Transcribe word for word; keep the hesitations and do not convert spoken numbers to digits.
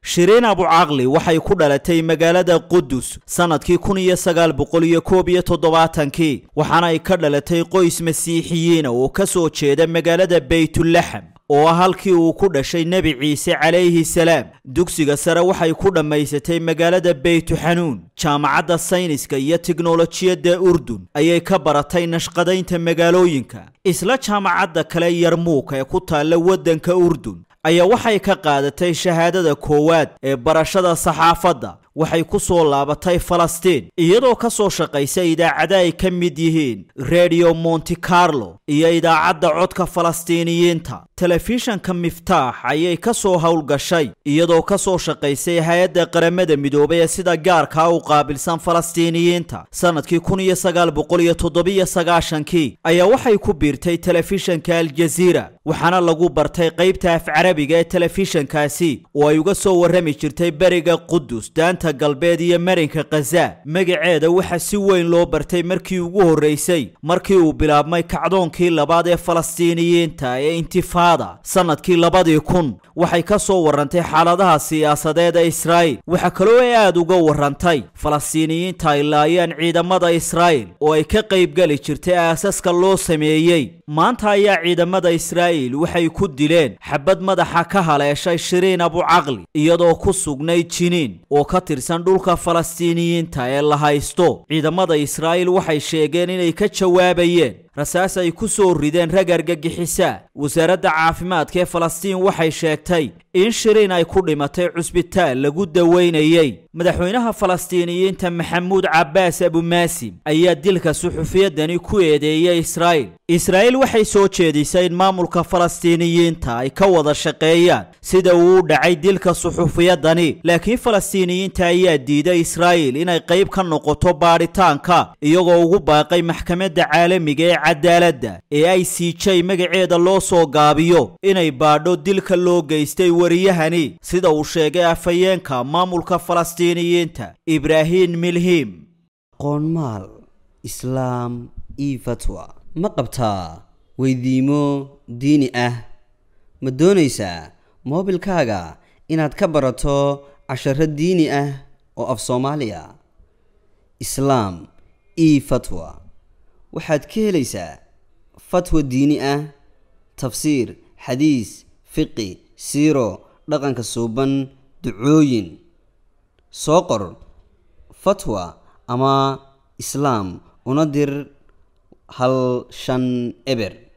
Shireen Abu Caqli waxay ku dhalatay magaalada Qudus sanadkii kun iyo sagaal boqol iyo koob iyo toddobaatan-kii waxaana ay ka dhalatay qoys Masiixiyiin oo ka soo jeeda magaalada Baytulaxam oo halkii uu ku dhashay Nabi Ciise calayhi salaam. Dugsiga sare waxay ku dhamaysatay magaalada Baytuxanuun. Jaamacadda sayniska iyo tiknoolajiyadda Urdun ayay ka baratay nashqadaynta magaalooyinka. Isla jaamacadda kale Yarmuuk ee ku taalla waddanka Urdun ayaa waxay ka qaadatay shahaadada koowaad ee barashada saxaafadda. waxay ku soo laabatay Falastiin iyadoo ka soo shaqaysay idaacada ay ka mid yihiin Radio Monte Carlo iyo idaacadda codka Falastiiniyiinta. Telefishanka Miftaax ayay ka soo hawlgashay iyadoo ka soo shaqaysay hay'adda qaramada midoobay sida gaarka u qaabilsan Falastiiniyiinta. Sanadkii kun iyo sagaal boqol iyo toddoba iyo sagaashan-kii ayaa waxay ku biirtay telefishanka Al Jazeera waxaana lagu bartay qaybta af Carabiga ee telefishankaasi oo ay uga soo warrami jirtay bariga Qudus daanta galbeed iyo marinka Gaza. Magaceeda waxa si weyn loo bartay markii ugu horeysay markii uu bilaabmay kacdoonkii labaad ee Falastiiniyiinta ee intifaada sanadkii labadii kun. waxay ka soo warrantay xaaladaha siyaasadeed ee Israa'iil. waxa kale oo ay aad uga warrantay Falastiiniyiinta ay laayeen ciidamada Israa'iil oo ay ka qayb gali jirtay aasaska loo sameeyay. maanta ayaa ciidamada Israa'iil waxay ku dileen xabad madaxa ka haleeshay Shireen Abu Caqli iyadoo ku sugnay Jiniin oo ka tirsan dhulka Falastiiniyiinta ee la haysto. ciidamada Israa'iil waxay sheegeen inay ka jawaabayeen rasaas ay ku soo rideen rag argagixisa. wasaaradda caafimaadka ee Falastiin waxay sheegtay in Shireen ay ku dhimatay cusbitaal lagu daweynayay. madaxweynaha Falastiiniyiinta Maxamuud Cabbaas Abu Maasim ayaa dilka suxufiyaddani ku eedeeyay Israa'iil. Israa'iil waxay soo jeedisay in maamulka Falastiiniyiinta ay ka wada shaqeeyaan sida uu dhacay dilka suxufiyaddani, laakiin Falastiiniyiinta ayaa diiday Israa'iil inay qayb ka noqoto baaritaanka iyagoo ugu baaqay maxkamadda caalamiga ee cadaaladda ee I C J magaceeda loo soo gaabiyo inay baadho dilka loo geystay wariyahani sida uu sheegay afhayeenka maamulka Falastiiniyiinta Ibrahim Milhim. qoonmaal islaam iyo fatwa ma qabtaa weydiimo diini ah ma doonaysaa moobilkaaga inaad ka barato casharo diini ah oo af Soomaaliya islaam iyo fatwa waxaad ka helaysaa fatwa diini ah tafsiir xadiis fiqi siiro dhaqanka suuban ducooyin soo qor fatwa ama islaam una dir hal shan eber